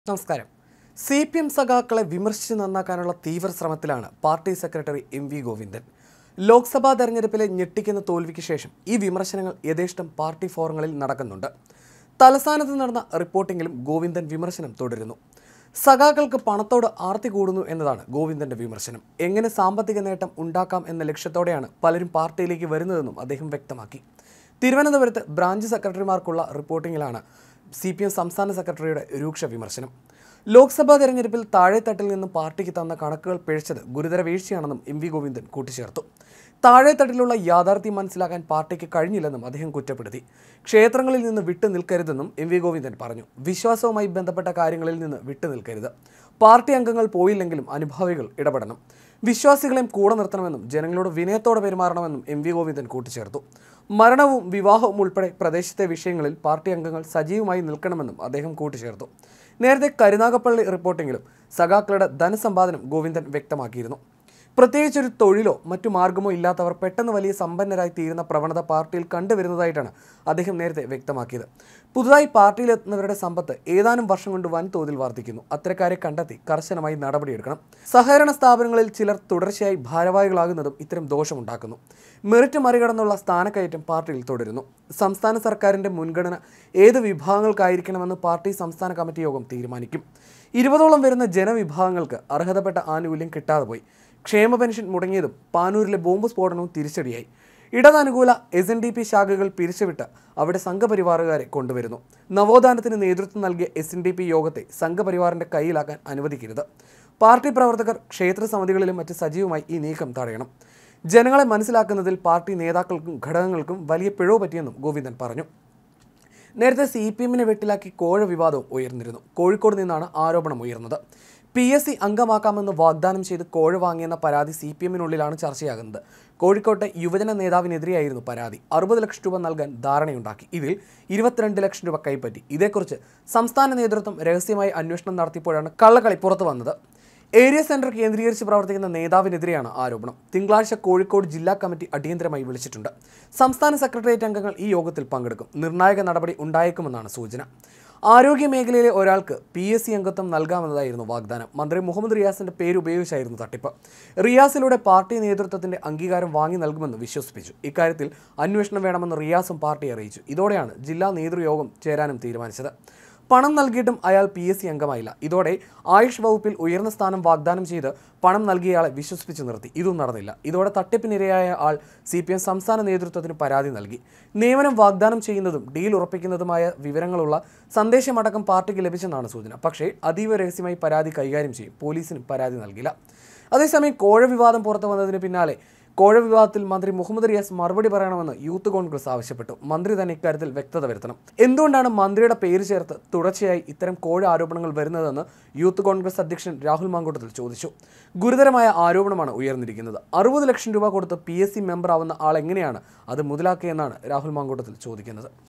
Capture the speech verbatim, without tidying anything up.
നമസ്കാരം. C P M സഖാക്കളെ വിമർശിച്ച് നന്നാക്കാനുള്ള തീവ്ര ശ്രമത്തിലാണ് party secretary M V Govindan. Lok Sabha തെരഞ്ഞെടുപ്പിലെ ഞെട്ടിക്കുന്ന തോൽവിക്ക് ശേഷം ഈ വിമർശനങ്ങൾ യഥേഷ്ടം പാർട്ടി ഫോറങ്ങളിൽ നടക്കുന്നുണ്ട്. തലസ്ഥാനത്ത് നടന്ന റിപ്പോർട്ടിങ്ങിലും ഗോവിന്ദൻ വിമർശനം തുടരുന്നു. സഖാക്കൾക്ക് പണത്തോട് ആർത്തി കൂടുന്നു എന്നതാണ് ഗോവിന്ദന്റെ വിമർശനം. എങ്ങനെ സാമ്പത്തിക നേട്ടം ഉണ്ടാക്കാം എന്ന ലക്ഷ്യത്തോടെയാണ് പലരും പാർട്ടിയിലേക്ക് വരുന്നതെന്നും അദ്ദേഹം വ്യക്തമാക്കി. തിരുവനന്തപുരത്ത് ബ്രാഞ്ച് സെക്രട്ടറിമാർക്കുള്ള റിപ്പോർട്ടിങ്ങിലാണ് സി പി എം സംസ്ഥാന സെക്രട്ടറിയുടെ രൂക്ഷ വിമർശനം. ലോക്സഭാ തെരഞ്ഞെടുപ്പിൽ താഴെത്തട്ടിൽ നിന്നും പാർട്ടിക്ക് തന്ന കണക്കുകൾ പിഴച്ചത് ഗുരുതര വീഴ്ചയാണെന്നും എം വി ഗോവിന്ദൻ കൂട്ടിച്ചേർത്തു. താഴെത്തട്ടിലുള്ള യാഥാർത്ഥ്യം മനസ്സിലാക്കാൻ പാർട്ടിക്ക് കഴിഞ്ഞില്ലെന്നും അദ്ദേഹം കുറ്റപ്പെടുത്തി. ക്ഷേത്രങ്ങളിൽ നിന്ന് വിട്ടു നിൽക്കരുതെന്നും എം വി ഗോവിന്ദൻ പറഞ്ഞു. വിശ്വാസവുമായി ബന്ധപ്പെട്ട കാര്യങ്ങളിൽ നിന്ന് വിട്ടു നിൽക്കരുത്. പാർട്ടി അംഗങ്ങൾ പോയില്ലെങ്കിലും അനുഭാവികൾ ഇടപെടണം. വിശ്വാസികളെയും കൂടെ നിർത്തണമെന്നും ജനങ്ങളോട് വിനയത്തോടെ പെരുമാറണമെന്നും എം വി ഗോവിന്ദൻ കൂട്ടിച്ചേർത്തു. മരണവും വിവാഹവും ഉൾപ്പെടെ പ്രദേശത്തെ വിഷയങ്ങളിൽ പാർട്ടി അംഗങ്ങൾ സജീവമായി നിൽക്കണമെന്നും അദ്ദേഹം കൂട്ടിച്ചേർത്തു. നേരത്തെ കരുനാഗപ്പള്ളി റിപ്പോർട്ടിങ്ങിലും സഖാക്കളുടെ ധനസമ്പാദനം ഗോവിന്ദൻ വ്യക്തമാക്കിയിരുന്നു. പ്രത്യേകിച്ചൊരു തൊഴിലോ മറ്റു മാർഗമോ ഇല്ലാത്തവർ പെട്ടെന്ന് വലിയ സമ്പന്നരായി തീരുന്ന പ്രവണത പാർട്ടിയിൽ കണ്ടുവരുന്നതായിട്ടാണ് അദ്ദേഹം നേരത്തെ വ്യക്തമാക്കിയത്. പുതുതായി പാർട്ടിയിലെത്തുന്നവരുടെ സമ്പത്ത് ഏതാനും വർഷം കൊണ്ട് വൻതോതിൽ വർദ്ധിക്കുന്നു. അത്തരക്കാരെ കണ്ടെത്തി കർശനമായി നടപടിയെടുക്കണം. സഹകരണ സ്ഥാപനങ്ങളിൽ ചിലർ തുടർച്ചയായി ഭാരവാഹികളാകുന്നതും ഇത്തരം ദോഷമുണ്ടാക്കുന്നു. മെറിറ്റ് മറികടന്നുള്ള സ്ഥാനക്കയറ്റം പാർട്ടിയിൽ തുടരുന്നു. സംസ്ഥാന സർക്കാരിൻ്റെ മുൻഗണന ഏത് വിഭാഗങ്ങൾക്കായിരിക്കണമെന്ന് പാർട്ടി സംസ്ഥാന കമ്മിറ്റി യോഗം തീരുമാനിക്കും. ഇരുപതോളം വരുന്ന ജനവിഭാഗങ്ങൾക്ക് അർഹതപ്പെട്ട ആനുകൂല്യം കിട്ടാതെ പോയി. ക്ഷേമ പെൻഷൻ മുടങ്ങിയതും പാനൂരിലെ ബോംബ് സ്ഫോടനവും തിരിച്ചടിയായി. ഇടതനുകൂല എസ് എൻ ഡി പി ശാഖകൾ പിരിച്ചുവിട്ട് അവിടെ സംഘപരിവാറുകാരെ കൊണ്ടുവരുന്നു. നവോത്ഥാനത്തിന് നേതൃത്വം നൽകിയ എസ് എൻ ഡി പി യോഗത്തെ സംഘപരിവാറിൻ്റെ കയ്യിലാക്കാൻ അനുവദിക്കരുത്. പാർട്ടി പ്രവർത്തകർ ക്ഷേത്ര സമിതികളിലും മറ്റ് സജീവമായി ഈ നീക്കം തടയണം. ജനങ്ങളെ മനസ്സിലാക്കുന്നതിൽ പാർട്ടി നേതാക്കൾക്കും ഘടകങ്ങൾക്കും വലിയ പിഴവ് പറ്റിയെന്നും ഗോവിന്ദൻ പറഞ്ഞു. നേരത്തെ സി പി എമ്മിനെ വെട്ടിലാക്കി കോഴ വിവാദവും ഉയർന്നിരുന്നു. കോഴിക്കോട് നിന്നാണ് ആരോപണം ഉയർന്നത്. പി എസ് സി അംഗമാക്കാമെന്ന് വാഗ്ദാനം ചെയ്ത് കോഴ വാങ്ങിയെന്ന പരാതി സി പി എമ്മിനുള്ളിലാണ് ചർച്ചയാകുന്നത്. കോഴിക്കോട്ടെ യുവജന നേതാവിനെതിരെയായിരുന്നു പരാതി. അറുപത് ലക്ഷം രൂപ നൽകാൻ ധാരണയുണ്ടാക്കി. ഇതിൽ ഇരുപത്തിരണ്ട് ലക്ഷം രൂപ കൈപ്പറ്റി. ഇതേക്കുറിച്ച് സംസ്ഥാന നേതൃത്വം രഹസ്യമായി അന്വേഷണം നടത്തിയപ്പോഴാണ് കള്ളക്കളി പുറത്തു വന്നത്. ഏരിയ സെന്റർ കേന്ദ്രീകരിച്ച് പ്രവർത്തിക്കുന്ന നേതാവിനെതിരെയാണ് ആരോപണം. തിങ്കളാഴ്ച കോഴിക്കോട് ജില്ലാ കമ്മിറ്റി അടിയന്തരമായി വിളിച്ചിട്ടുണ്ട്. സംസ്ഥാന സെക്രട്ടേറിയറ്റ് അംഗങ്ങൾ ഈ യോഗത്തിൽ പങ്കെടുക്കും. നിർണായക നടപടി ഉണ്ടായേക്കുമെന്നാണ് സൂചന. ആരോഗ്യ മേഖലയിലെ ഒരാൾക്ക് പി എസ് സി അംഗത്വം നൽകാമെന്നതായിരുന്നു വാഗ്ദാനം. മന്ത്രി മുഹമ്മദ് റിയാസിന്റെ പേര് ഉപയോഗിച്ചായിരുന്നു തട്ടിപ്പ്. റിയാസിലൂടെ പാർട്ടി നേതൃത്വത്തിന്റെ അംഗീകാരം വാങ്ങി നൽകുമെന്ന് വിശ്വസിപ്പിച്ചു. ഇക്കാര്യത്തിൽ അന്വേഷണം വേണമെന്ന് റിയാസും പാർട്ടി അറിയിച്ചു. ഇതോടെയാണ് ജില്ലാ നേതൃയോഗം ചേരാനും തീരുമാനിച്ചത്. പണം നൽകിയിട്ടും അയാൾ പി എസ് സി അംഗമായില്ല. ഇതോടെ ആയുഷ് വകുപ്പിൽ ഉയർന്ന സ്ഥാനം വാഗ്ദാനം ചെയ്ത് പണം നൽകിയയാളെ വിശ്വസിപ്പിച്ച് നിർത്തി. ഇതും നടന്നില്ല. ഇതോടെ തട്ടിപ്പിനിരയായ ആൾ സി പി എം സംസ്ഥാന നേതൃത്വത്തിന് പരാതി നൽകി. നിയമനം വാഗ്ദാനം ചെയ്യുന്നതും ഡീൽ ഉറപ്പിക്കുന്നതുമായ വിവരങ്ങളുള്ള സന്ദേശമടക്കം പാർട്ടിക്ക് ലഭിച്ചെന്നാണ് സൂചന. പക്ഷേ അതീവ രഹസ്യമായി പരാതി കൈകാര്യം ചെയ്യും. പോലീസിനും പരാതി നൽകില്ല. അതേസമയം കോഴ വിവാദം പുറത്തു വന്നതിന് പിന്നാലെ കോഴ വിവാദത്തിൽ മന്ത്രി മുഹമ്മദ് റിയാസ് മറുപടി പറയണമെന്ന് യൂത്ത് കോൺഗ്രസ് ആവശ്യപ്പെട്ടു. മന്ത്രി തന്നെ ഇക്കാര്യത്തിൽ വ്യക്തത വരുത്തണം. എന്തുകൊണ്ടാണ് മന്ത്രിയുടെ പേര് ചേർത്ത് തുടർച്ചയായി ഇത്തരം കോഴ ആരോപണങ്ങൾ വരുന്നതെന്ന് യൂത്ത് കോൺഗ്രസ് അധ്യക്ഷൻ രാഹുൽ മാങ്കൂട്ടത്തിൽ ചോദിച്ചു. ഗുരുതരമായ ആരോപണമാണ് ഉയർന്നിരിക്കുന്നത്. അറുപത് ലക്ഷം രൂപ കൊടുത്ത് പി എസ് സി മെമ്പർ ആവുന്ന ആൾ എങ്ങനെയാണ് അത് മുതലാക്കിയെന്നാണ് രാഹുൽ മാങ്കൂട്ടത്തിൽ ചോദിക്കുന്നത്.